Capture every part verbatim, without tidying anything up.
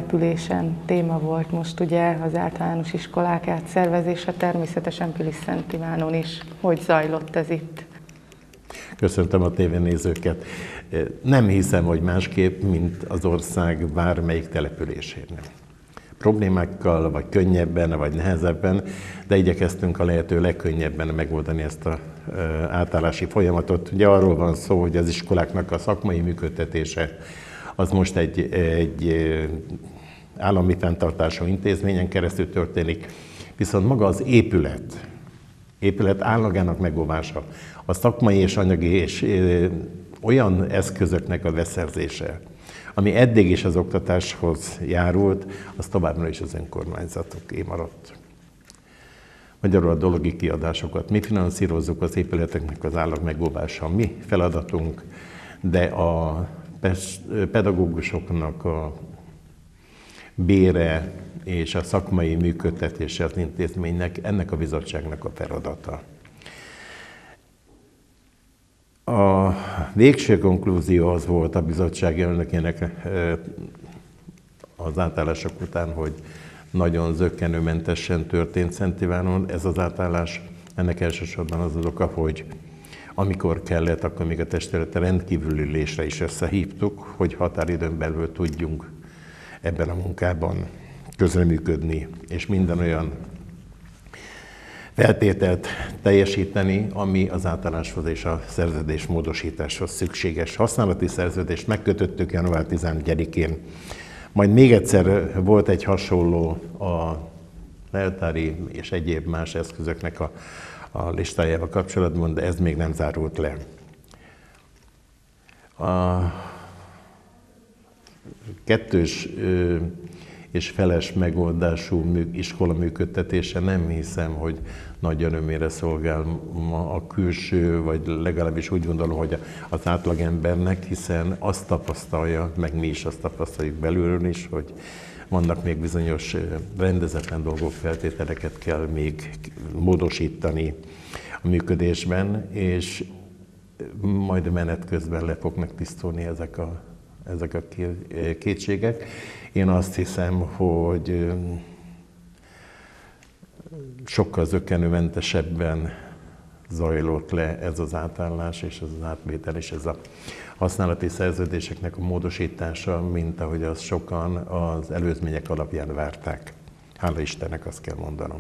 településen téma volt most ugye az általános iskolák átszervezése, természetesen Pilis-Szent Ivánon is. Hogy zajlott ez itt? Köszöntöm a tévénézőket. Nem hiszem, hogy másképp, mint az ország bármelyik településénél. Problémákkal, vagy könnyebben, vagy nehezebben, de igyekeztünk a lehető legkönnyebben megoldani ezt az átállási folyamatot. Ugye arról van szó, hogy az iskoláknak a szakmai működtetése az most egy, egy állami fenntartású intézményen keresztül történik, viszont maga az épület, épület állagának megóvása, a szakmai és anyagi és olyan eszközöknek a beszerzése, ami eddig is az oktatáshoz járult, az továbbra is az önkormányzatoké maradt. Magyarul a dologi kiadásokat mi finanszírozzuk, az épületeknek az állag megóvása a mi feladatunk, de a pedagógusoknak a bére és a szakmai működtetése az intézménynek, ennek a bizottságnak a feladata. A végső konklúzió az volt a bizottság elnökének az átállások után, hogy nagyon zökkenőmentesen történt Szent Ivánon ez az átállás. Ennek elsősorban az az oka, hogy amikor kellett, akkor még a testületet rendkívüli ülésre is összehívtuk, hogy határidőn belül tudjunk ebben a munkában közreműködni, és minden olyan feltételt teljesíteni, ami az átálláshoz és a szerződés módosításhoz szükséges. Használati szerződést megkötöttük január tizenegyedikén. Majd még egyszer volt egy hasonló a leltári és egyéb más eszközöknek a, a listájával kapcsolatban, de ez még nem zárult le. A kettős és feles megoldású iskola működtetése nem hiszem, hogy nagy örömére szolgál ma a külső, vagy legalábbis úgy gondolom, hogy az átlagembernek, hiszen azt tapasztalja, meg mi is azt tapasztaljuk belülről is, hogy vannak még bizonyos rendezetlen dolgok, feltételeket kell még módosítani a működésben, és majd menet közben le fognak tisztulni ezek a, ezek a kétségek. Én azt hiszem, hogy sokkal zökkenőmentesebben zajlott le ez az átállás és ez az átvétel és ez a használati szerződéseknek a módosítása, mint ahogy azt sokan az előzmények alapján várták. Hála Istennek, azt kell mondanom.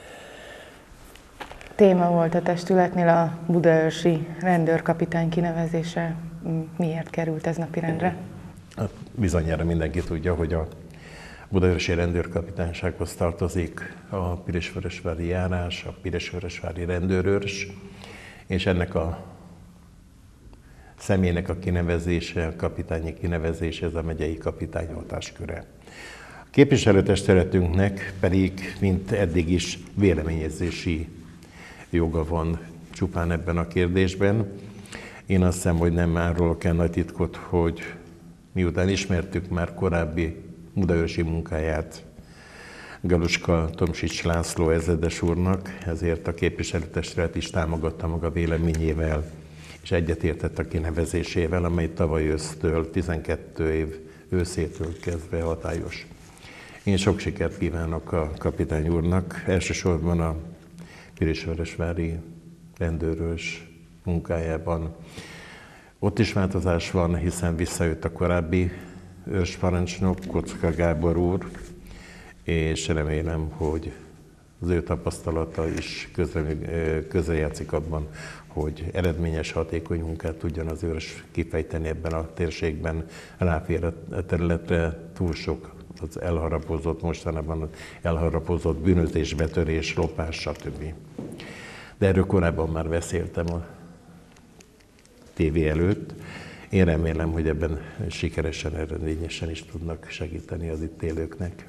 Téma volt a testületnél a budaörsi rendőrkapitány kinevezése. Miért került ez napirendre? Bizonyára mindenki tudja, hogy a budaörsi rendőrkapitánysághoz tartozik a Pilisvörösvári járás, a Pilisvörösvári rendőrőrs, és ennek a személynek a kinevezése, a kapitányi kinevezése, ez a megyei kapitány hatásköre. A képviselőtestületünknek pedig, mint eddig is, véleményezési joga van csupán ebben a kérdésben. Én azt hiszem, hogy nem árulok el nagy titkot, hogy miután ismertük már korábbi budaörsi munkáját Galuska Tomsics László ezredes úrnak, ezért a képviselőtestület is támogatta maga véleményével, és egyetértett a kinevezésével, amely tavaly ősztől, tizenkettő év őszétől kezdve hatályos. Én sok sikert kívánok a kapitány úrnak, elsősorban a Pilisvörösvári rendőrös munkájában. Ott is változás van, hiszen visszajött a korábbi őrsparancsnok, Kocka Gábor úr, és remélem, hogy az ő tapasztalata is közrejátszik abban, hogy eredményes, hatékony munkát tudjon az őrs kifejteni ebben a térségben. Ráfér a területre túl sok az elharapozott, mostanában elharapozott bűnözés, betörés, lopás, stb. De erről korábban már beszéltem a tévé előtt. Én remélem, hogy ebben sikeresen, eredményesen is tudnak segíteni az itt élőknek.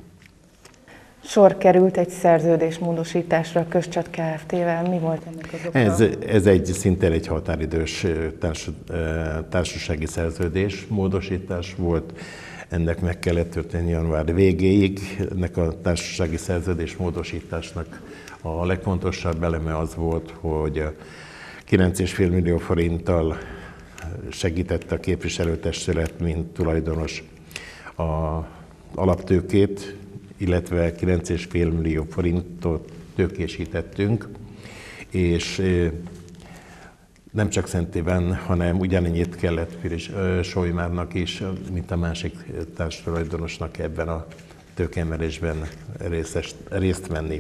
Sor került egy szerződésmódosításra a Közcsat Kft-vel. Mi volt ennek az oka? Ez, ez egy szintén egy határidős társ, társasági szerződés módosítás volt. Ennek meg kellett történni január végéig. Ennek a társasági szerződés módosításnak a legfontosabb eleme az volt, hogy kilenc egész öt millió forinttal segített a képviselőtestület, mint tulajdonos a alaptőkét, illetve kilenc egész öt millió forintot tőkésítettünk, és nem csak Szent Iván, hanem ugyanennyit kellett Pilis Solymárnak is, mint a másik társtulajdonosnak ebben a tőkeemelésben részt venni.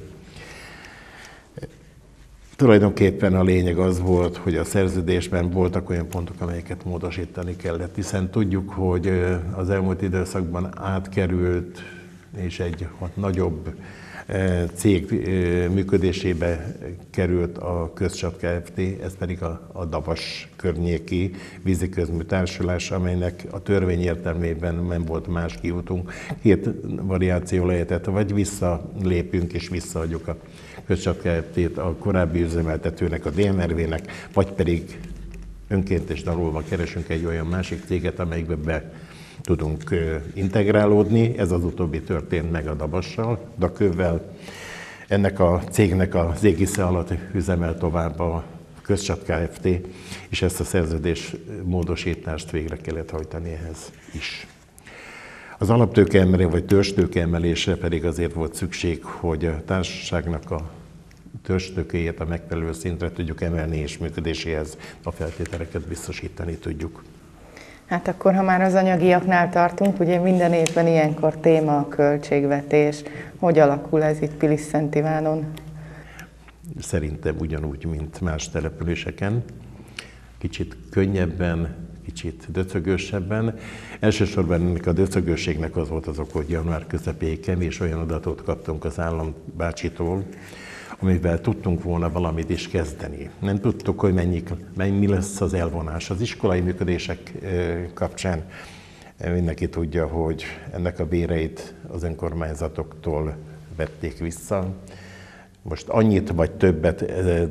Tulajdonképpen a lényeg az volt, hogy a szerződésben voltak olyan pontok, amelyeket módosítani kellett, hiszen tudjuk, hogy az elmúlt időszakban átkerült, és egy nagyobb cég működésébe került a Közcsat Kft., ez pedig a, a Dabas környéki víziközmű társulás, amelynek a törvény értelmében nem volt más kiútunk. Két variáció lehetett, vagy visszalépünk és visszaadjuk a Közcsat Kft.-t a korábbi üzemeltetőnek, a dé em er vé-nek, vagy pedig önként és dalolva keresünk egy olyan másik céget, amelyikbe be tudunk integrálódni. Ez az utóbbi történt meg a Dabassal, Dakővel. Ennek a cégnek az égisze alatt üzemel tovább a Közcsat Kft., és ezt a szerződés módosítást végre kellett hajtani ehhez is. Az alaptőke emelésre, vagy törzstőke emelésre pedig azért volt szükség, hogy a társaságnak a törzstőkéjét a megfelelő szintre tudjuk emelni, és működéséhez a feltételeket biztosítani tudjuk. Hát akkor, ha már az anyagiaknál tartunk, ugye minden évben ilyenkor téma a költségvetés. Hogy alakul ez itt Pilis-Szent Ivánon? Szerintem ugyanúgy, mint más településeken. Kicsit könnyebben, kicsit döcögősebben. Elsősorban ennek a döcögőségnek az volt az ok, hogy január közepéig kevés olyan adatot kaptunk az állambácsitól, amivel tudtunk volna valamit is kezdeni. Nem tudtuk, hogy mennyi, mennyi lesz az elvonás. Az iskolai működések kapcsán mindenki tudja, hogy ennek a béreit az önkormányzatoktól vették vissza. Most annyit vagy többet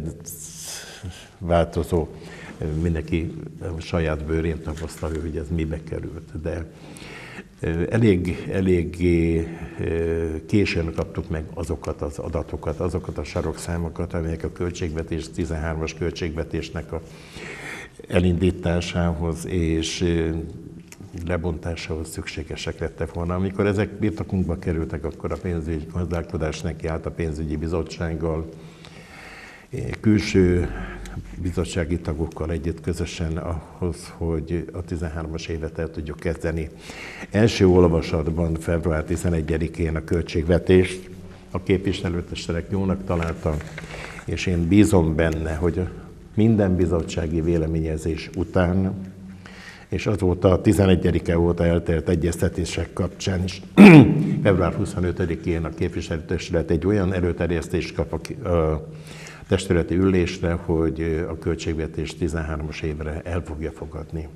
változó, mindenki saját bőrén tapasztalja, hogy ez mibe került. De elég, eléggé későn kaptuk meg azokat az adatokat, azokat a sarokszámokat, amelyek a költségvetés, tizenhármas költségvetésnek a elindításához és lebontásához szükségesek lettek volna. Amikor ezek birtokunkba kerültek, akkor a pénzügyi gazdálkodás neki állt a pénzügyi bizottsággal, külső bizottsági tagokkal együtt közösen ahhoz, hogy a tizenhármas évet el tudjuk kezdeni. Első olvasatban február tizenegyedikén a költségvetést a képviselőtestek jónak találta, és én bízom benne, hogy minden bizottsági véleményezés után, és azóta a tizenegyedike óta eltelt egyeztetések kapcsán is, február huszonötödikén a képviselőtestület egy olyan előterjesztést kap a, a testületi ülésre, hogy a költségvetés tizenhármas évre el fogja fogadni.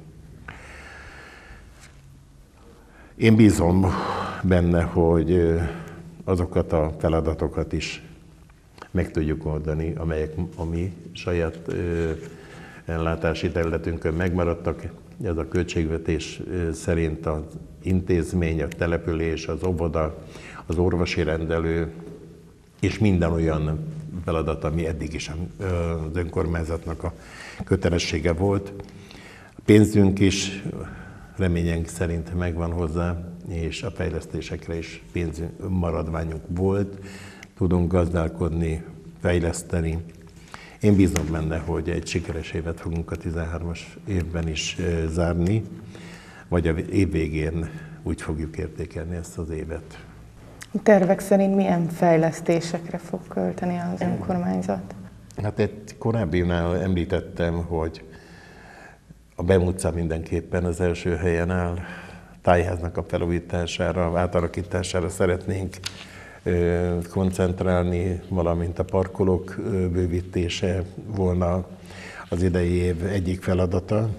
Én bízom benne, hogy azokat a feladatokat is meg tudjuk oldani, amelyek a mi saját ellátási területünkön megmaradtak. Ez a költségvetés szerint az intézmény, a település, az óvoda, az orvosi rendelő, és minden olyan feladat, ami eddig is az önkormányzatnak a kötelessége volt. A pénzünk is reményünk szerint megvan hozzá, és a fejlesztésekre is pénzünk, maradványunk volt. Tudunk gazdálkodni, fejleszteni. Én bízom benne, hogy egy sikeres évet fogunk a tizenhármas évben is zárni, vagy a év végén úgy fogjuk értékelni ezt az évet. A tervek szerint milyen fejlesztésekre fog költeni az önkormányzat? Hát egy korábbinál említettem, hogy a Bem utca mindenképpen az első helyen áll. Tájháznak a felújítására, átalakítására szeretnénk koncentrálni, valamint a parkolók bővítése volna az idei év egyik feladata.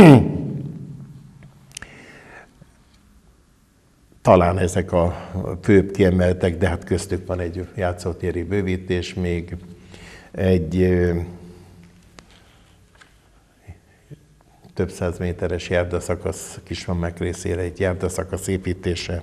Talán ezek a főbb kiemeltek, de hát köztük van egy játszótéri bővítés, még egy több száz méteres járdaszakasz Kisvamák részére, egy járdaszakasz építése.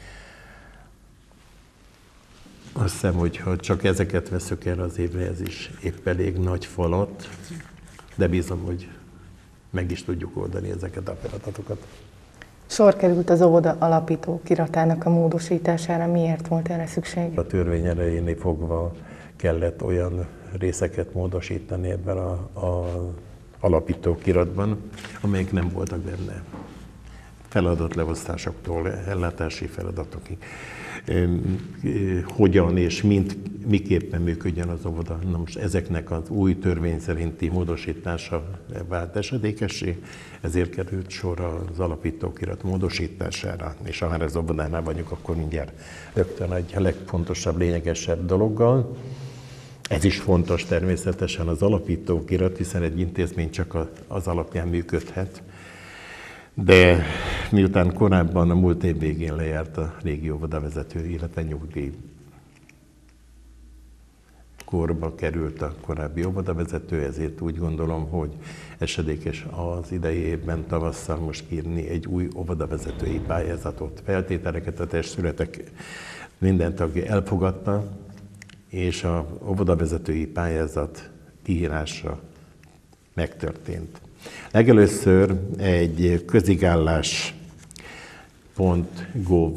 Azt hiszem, hogy ha csak ezeket veszük el az évre, ez is épp elég nagy falat, de bízom, hogy meg is tudjuk oldani ezeket a feladatokat. Sor került az óvoda alapító kiratának a módosítására. Miért volt erre szükség? A törvény erejénél fogva kellett olyan részeket módosítani ebben a, a alapító kiratban, amelyek nem voltak benne. Feladatleosztásoktól, ellátási feladatokig. Hogyan és mint, miképpen működjön az óvoda. Na most ezeknek az új törvény szerinti módosítása vált esedékessé, ezért került sor az alapítókirat módosítására, és ha már az óvodánál vagyunk, akkor mindjárt rögtön egy legfontosabb, lényegesebb dologgal. Ez is fontos természetesen az alapítókirat, hiszen egy intézmény csak az alapján működhet. De miután korábban a múlt év végén lejárt a régi óvodavezető, illetve nyugdíj korba került a korábbi óvodavezető, ezért úgy gondolom, hogy esedékes az idei évben tavasszal most írni egy új óvodavezetői pályázatot. Feltételeket a testületek minden tagja elfogadta, és a óvodavezetői pályázat kiírása megtörtént. Legelőször egy közigállás pont gov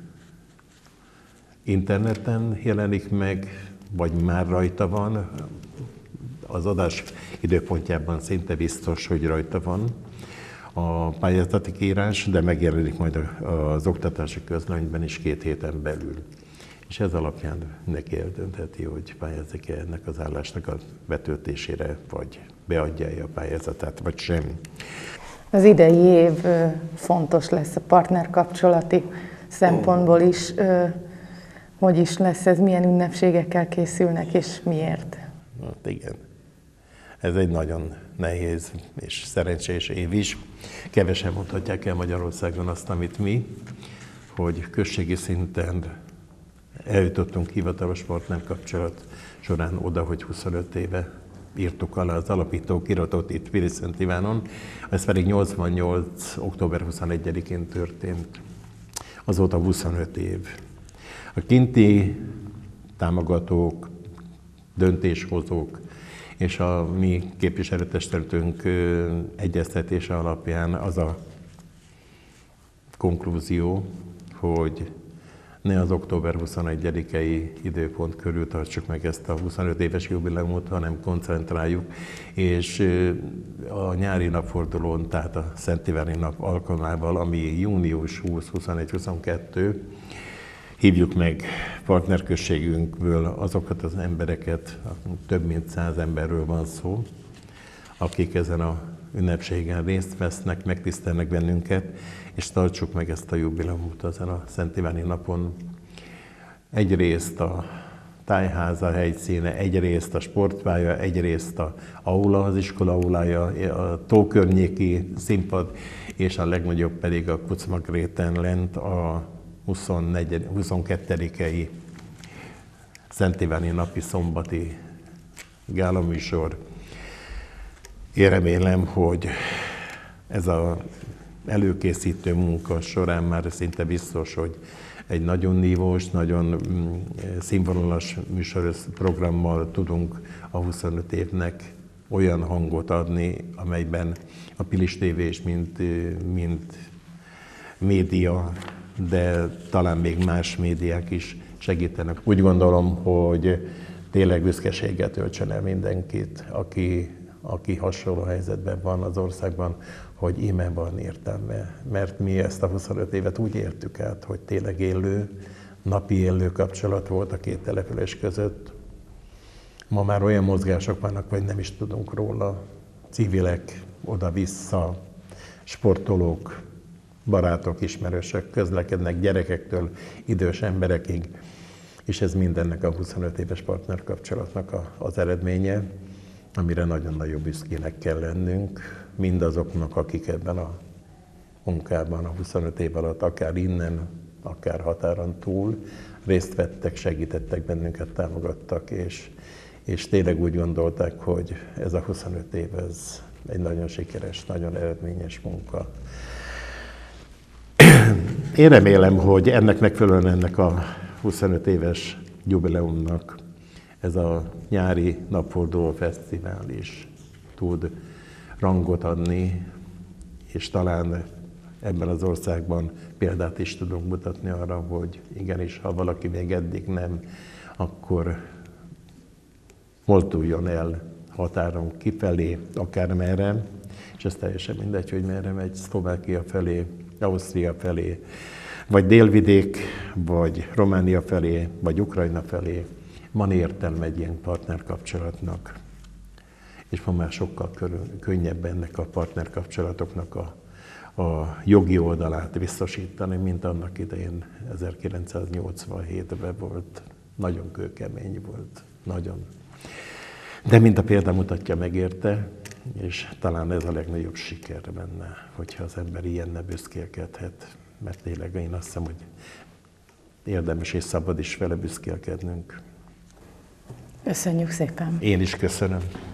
interneten jelenik meg, vagy már rajta van. Az adás időpontjában szinte biztos, hogy rajta van a pályázati kiírás, de megjelenik majd az oktatási közlönyben is két héten belül. És ez alapján neki eldöntheti, hogy pályázik-e ennek az állásnak a betöltésére, vagy beadja-e a pályázatát, vagy sem. Az idei év fontos lesz a partnerkapcsolati szempontból is. Hogy is lesz ez, milyen ünnepségekkel készülnek, és miért? Hát igen. Ez egy nagyon nehéz és szerencsés év is. Kevesen mondhatják el Magyarországon azt, amit mi, hogy községi szinten eljutottunk hivatalos partnerkapcsolat során oda, hogy huszonöt éve írtuk alá az alapító kiratot itt Pilis-Szent Ivánon, ez pedig nyolcvannyolc. október huszonegyedikén történt. Azóta huszonöt év. A kinti támogatók, döntéshozók és a mi képviselőtestületünk egyeztetése alapján az a konklúzió, hogy ne az október huszonegyedikei időpont körül tartsuk meg ezt a huszonöt éves jubileumot, hanem koncentráljuk, és a nyári napfordulón, tehát a Szent Iváni nap alkalmával, ami június huszadika, huszonegyedike, huszonkettő, hívjuk meg partnerközségünkből azokat az embereket, több mint száz emberről van szó, akik ezen a ünnepségen részt vesznek, megtisztelnek bennünket, és tartsuk meg ezt a jubileumot ezen a Szent Iváni napon. Egyrészt a tájháza helyszíne, egyrészt a sportpálya, egyrészt a aula, az iskola aulája, a tókörnyéki színpad, és a legnagyobb pedig a Kucmakréten lent a huszonkettedikei Szent Iváni napi szombati gálaműsor. Én remélem, hogy ez az előkészítő munka során már szinte biztos, hogy egy nagyon nívós, nagyon színvonalas műsorprogrammal tudunk a huszonöt évnek olyan hangot adni, amelyben a Pilis té vé is mint, mint média, de talán még más médiák is segítenek. Úgy gondolom, hogy tényleg büszkeséggel töltsön el mindenkit, aki, aki hasonló helyzetben van az országban, hogy íme van értelme. Mert mi ezt a huszonöt évet úgy értük át, hogy tényleg élő, napi élő kapcsolat volt a két település között. Ma már olyan mozgások vannak, hogy nem is tudunk róla. Civilek oda-vissza, sportolók, barátok, ismerősök közlekednek gyerekektől idős emberekig, és ez mindennek a huszonöt éves partnerkapcsolatnak a, az eredménye, amire nagyon-nagyon büszkének kell lennünk, mindazoknak, akik ebben a munkában a huszonöt év alatt, akár innen, akár határon túl részt vettek, segítettek bennünket, támogattak, és, és tényleg úgy gondolták, hogy ez a huszonöt év, ez egy nagyon sikeres, nagyon eredményes munka. Én remélem, hogy ennek megfelelően ennek a huszonöt éves jubileumnak ez a nyári napforduló fesztivál is tud rangot adni, és talán ebben az országban példát is tudunk mutatni arra, hogy igenis, ha valaki még eddig nem, akkor mozduljon el határon kifelé, akármerre, és ez teljesen mindegy, hogy merre megy, Szlovákia felé, Ausztria felé, vagy délvidék, vagy Románia felé, vagy Ukrajna felé. Van értelme egy ilyen partnerkapcsolatnak, és ma már sokkal könnyebb ennek a partnerkapcsolatoknak a, a jogi oldalát biztosítani, mint annak idején ezerkilencszáznyolcvanhétben volt. Nagyon kőkemény volt, nagyon. De mint a példa mutatja, megérte, és talán ez a legnagyobb siker benne, hogyha az ember ilyenne büszkélkedhet. Mert tényleg én azt hiszem, hogy érdemes és szabad is vele büszkélkednünk. Köszönjük szépen! Én is köszönöm.